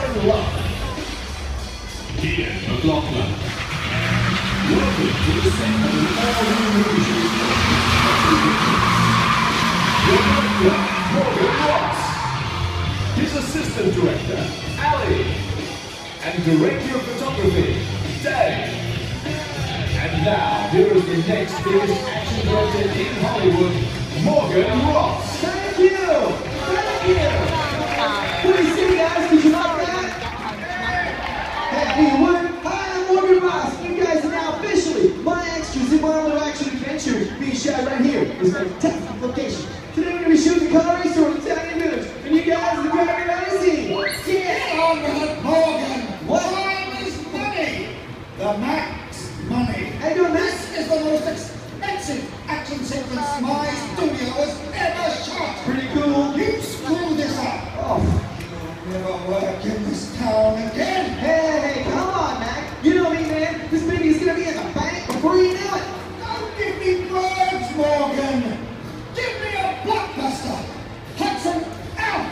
Morgan Love. Ian McLaughlin. Welcome to the set of an all-new movie shoot. Your director, Morgan Ross. His assistant director, Ali. And director of photography, Dave. And now, here is the next biggest action director in Hollywood, Morgan Ross. Thank you! Thank you! Pretty see, guys, did you like that? Hey, everyone! Hi, I'm Morgan Ross. You guys are now officially my extras in Marvel Action Adventure, being shot right here. It's a fantastic location. Today we're going to be shooting the car race on Italian Village, and you guys are going to be amazing! Yeah! All right, Morgan! What? Time is money! The Max money! How you doing, Max? This is the most expensive action sequence my studio has ever shot! Pretty cool. You screw this up! Oh. You'll never work in this town again! Hey, come on, Mac. You know me, man. This baby is going to be in the bank before you know it. Don't give me words, Morgan! Give me a blockbuster! Hudson, out!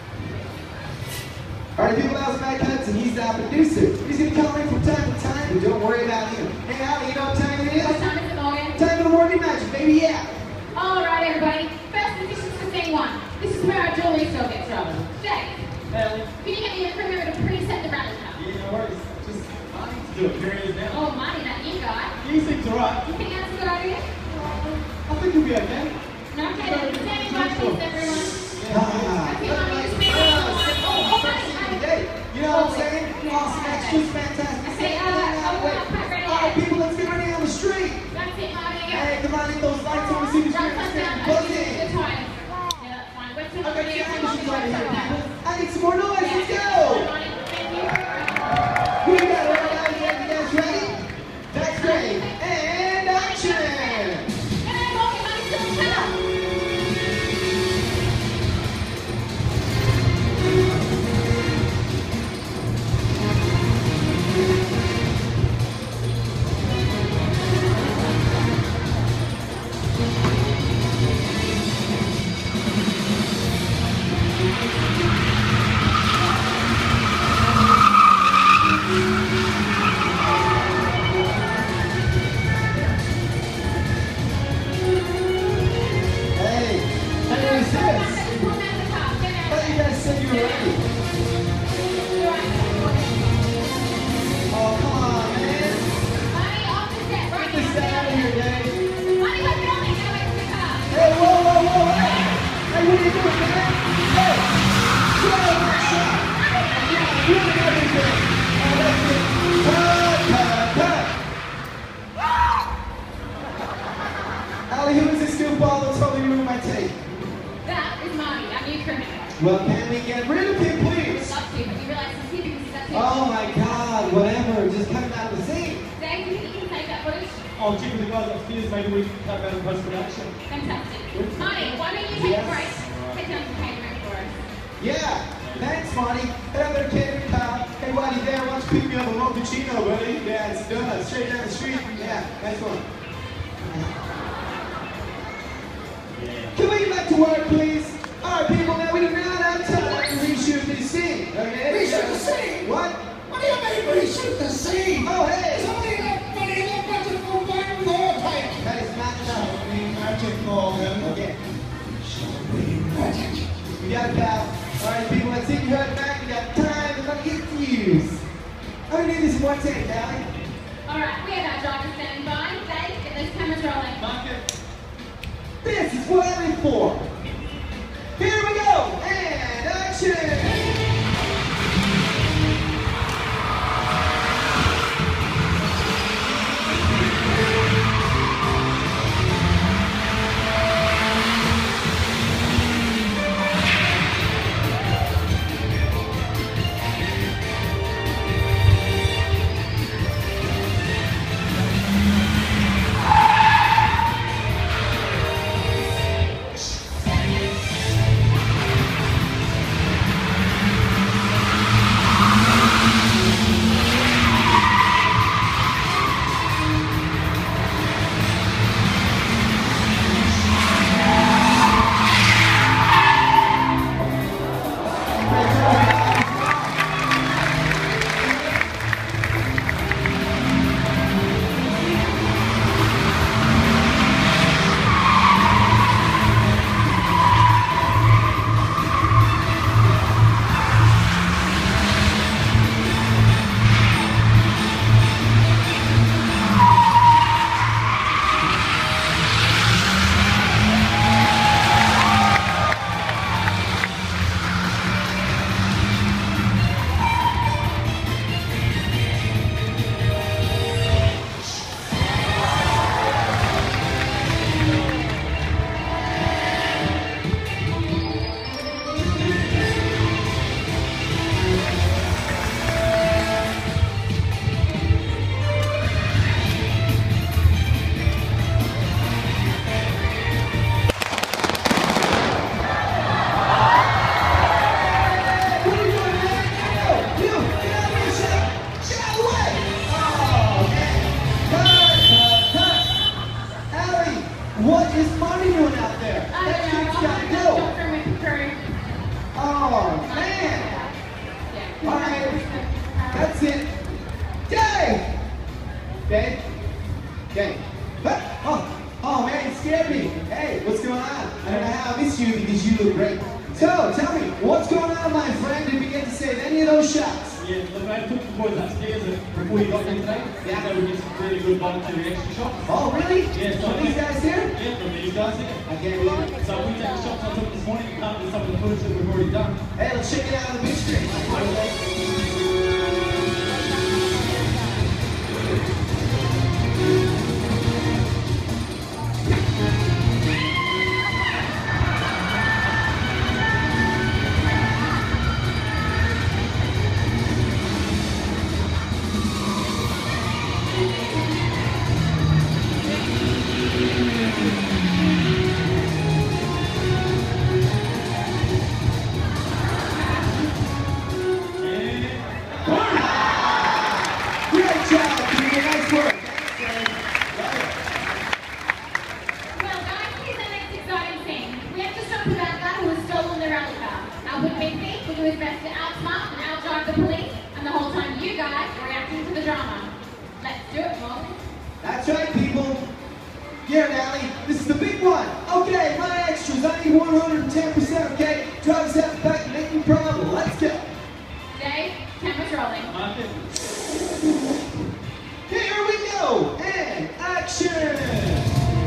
Alright, people, that was Mac Hudson. He's our producer. He's going to call in from time to time, but don't worry about him. Hey, Ali, you know what time it is? What time is it, Morgan? Time for the Morgan Magic, baby, yeah. Alright, everybody. First edition is the same one. This is where our jewelry store gets rolling. Jake, Ellie. can you get me a camera to preset the rally car? Yeah, no worries. Just, I need to do it. Here it is now. Oh, Marty, that new guy. You seem alright. You think that's a good idea? I think you'll be okay. No, okay, then. Standing by, please, everyone. Ah. Okay, Marty, just stand on. Oh, Marty, Hey, you know what I'm saying? Awesome, extras, fantastic. Okay, quite ready. Alright, people, let's get ready on the street. That's it, Marty. Hey, come on, hit those lights on the see the Don't street. come down. Buzz You're in. tired. Yeah, that's fine. Wait till I got the video the comes action on. right here, people. I need some more noise. Let's go. Marty, thank you. We got it right now. You guys ready? That's great. And action. Hey, Morgan, Marty's still in town. Hey, hey, what's this? I thought you guys said you were ready. Oh, come on, man. Get this guy out of here, Dave. Hey, whoa, whoa, whoa, hey! Hey, what are you doing, man? Hey! Get out of my shot! Yeah, doing everything! Oh, that's it. Ali, who is this goofball that's totally ruined my tape? Well, can we get rid of him, please? Oh my God, whatever, just cut him out of the scene. I'll check with the guys upstairs. Maybe we can cut that in post-production. Fantastic. Marty, why don't you take a break? Take down some catering for us. Yeah, thanks, Monty. Hey, I'm gonna catering car. Hey, Whitey, there, why don't you pick me up a mochaccino, buddy? Yeah, it's done. Straight down the street. Yeah, nice one. Can we get back to work, please? All right, people, now we do not have time to reshoot this scene. Okay? Reshoot the scene? What? What do you mean reshoot the scene? Oh, hey. Somebody got money in their budget for one more take. That is not enough. Show me magic, Morgan. Okay. Show me magic. We got it, pal. All right, people, let's see if you heard back. We got time and money to use. All we need is one take, Allie. Alright, we have our driver standing by. Dave, get those cameras rolling. Mark it. This is what I live for. Here we go, and action! That's it. Dave! Dave? Dave? Oh man, you scared me. Hey, what's going on? I don't know how I missed you because you look great. So, tell me, what's going on, my friend? Did we get to save any of those shots? Yeah, look, I took the boys upstairs before you got here today. Yeah. So we get some really good voluntary extra shots. Oh, really? Yeah, so From these guys here? Yeah, from these guys here. I can't believe it. So we take the shots I took this morning and come with some of the footage that we've already done. Hey, let's check it out on the big screen. His best to outsmart and outdrive the police, and the whole time you guys were reacting to the drama. Let's do it, Morgan. That's right, people. Garrett Alley, this is the big one. Okay, my extras, I need 110%, okay? Drive us out the back and make me proud. Let's go. Dave, camera's rolling. Here we go, and action!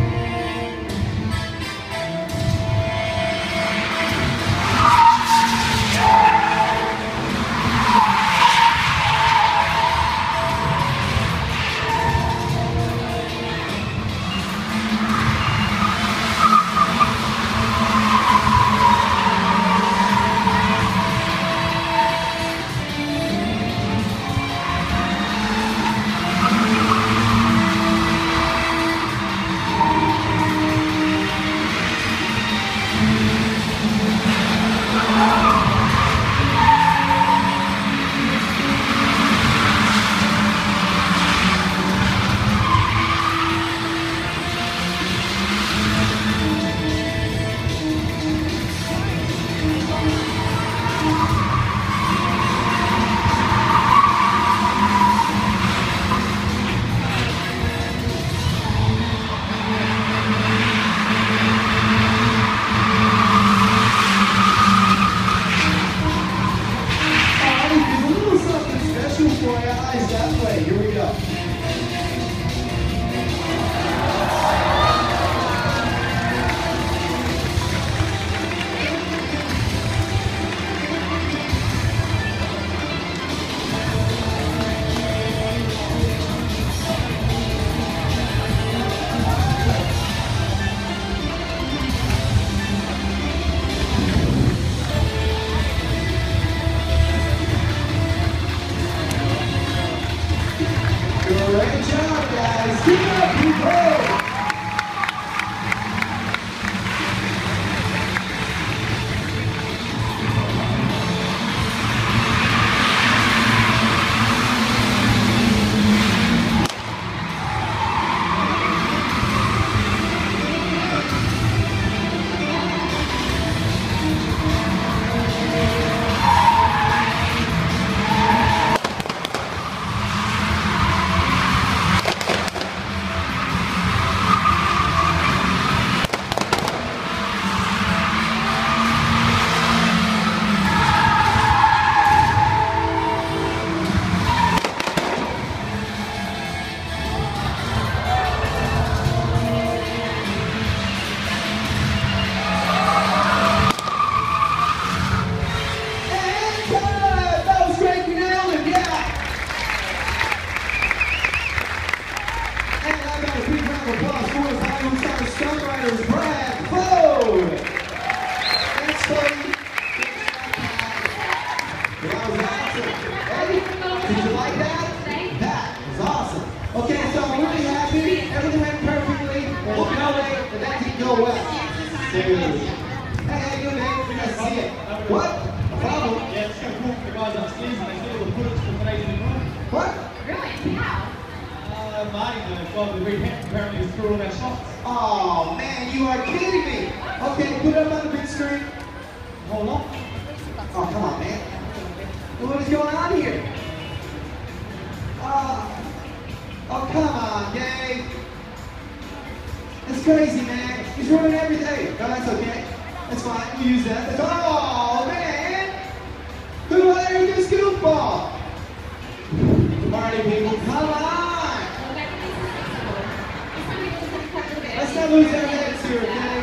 Great job, guys. Keep it up, people. Oh man, you are kidding me! Okay, put it up on the big screen. Hold on. Oh, come on, man. What is going on here? Oh, come on, Dave. That's crazy, man. He's ruining everything. No, that's okay. That's fine. We'll use that. That's, oh, man. Who let her do goofball? Party people, come on. Let's not lose our heads here, okay?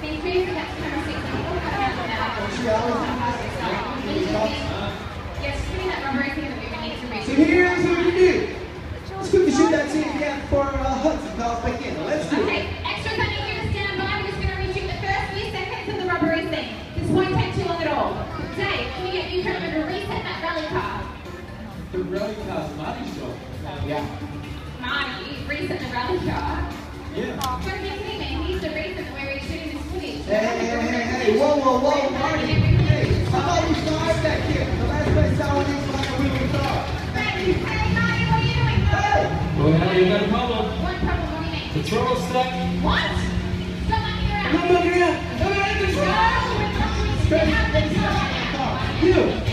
So here's what we can do. Let's quickly shoot that scene again for Hudson calls back in. Let's do it. Okay, extra funny here to stand by. We're just going to reshoot the first few seconds of the rubbery scene. This won't take too long at all. Dave, can you get you to reset that rally car? The rally car's Marty's job. Yeah. Marty, reset the rally car. Yeah. Don't be kidding me. He's the reason that we're shooting this footage. Hey, whoa, Marty. Hey, how about you start that kid? The last place I was in was a wheelie car. Hey, Marty, what are you doing? Hey! Well, now you got a problem. What problem? What do you mean? The throttle's stuck. What? Stop mucking around. I'm not looking at it. No, we're not doing shit out of the car. You!